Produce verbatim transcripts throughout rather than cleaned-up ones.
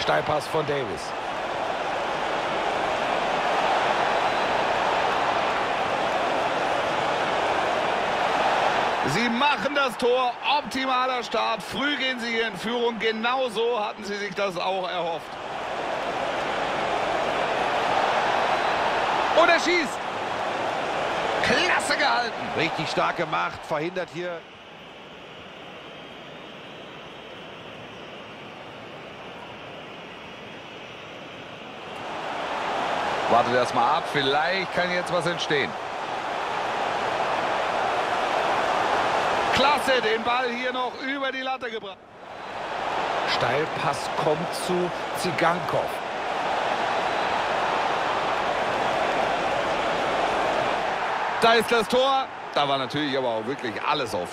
Steilpass von Davis. Sie machen das Tor. Optimaler Start. Früh gehen sie in Führung. Genauso hatten sie sich das auch erhofft. Und er schießt. Klasse gehalten. Richtig stark gemacht. Verhindert hier. Wartet erst mal ab. Vielleicht kann jetzt was entstehen. Klasse, den Ball hier noch über die Latte gebracht. Steilpass kommt zu Zigankov. Da ist das Tor. Da war natürlich aber auch wirklich alles offen.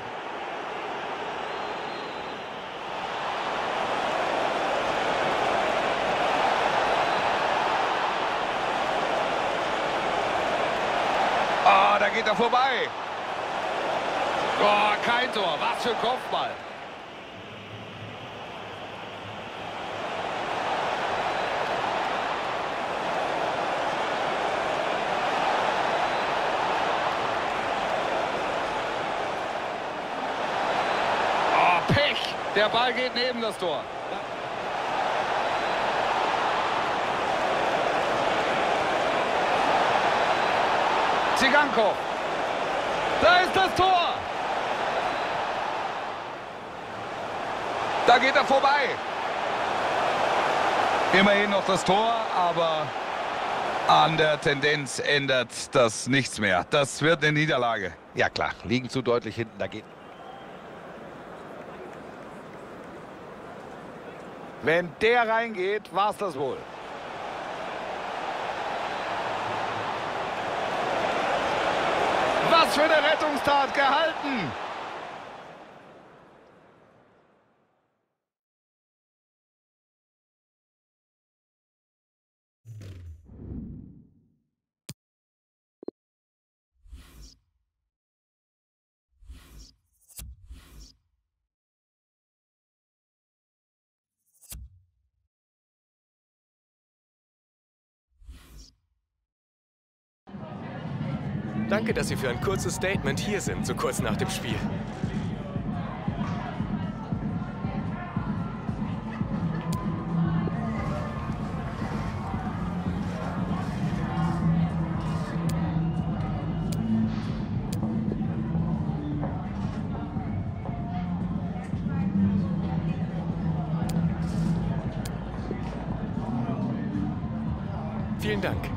Oh, da geht er vorbei. Oh, kein Tor. Was für ein Kopfball. Oh, Pech. Der Ball geht neben das Tor. Zigankov. Da ist das Tor. Da geht er vorbei. Immerhin noch das Tor, aber an der Tendenz ändert das nichts mehr. Das wird eine Niederlage. Ja klar, liegen zu deutlich hinten. Da geht. Wenn der reingeht, war's das wohl. Was für eine Rettungstat, gehalten. Danke, dass Sie für ein kurzes Statement hier sind, so kurz nach dem Spiel. Vielen Dank.